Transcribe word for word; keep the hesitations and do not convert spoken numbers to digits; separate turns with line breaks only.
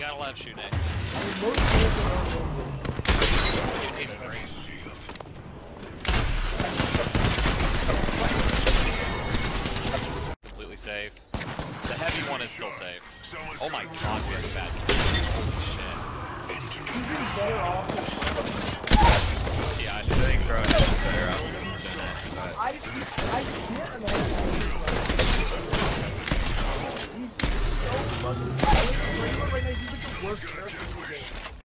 gotta love shooting it. Dude, he's great. Completely safe. The heavy one is still safe. Oh my god, very bad. Holy shit. Yeah, I think Crow is better off than that, but...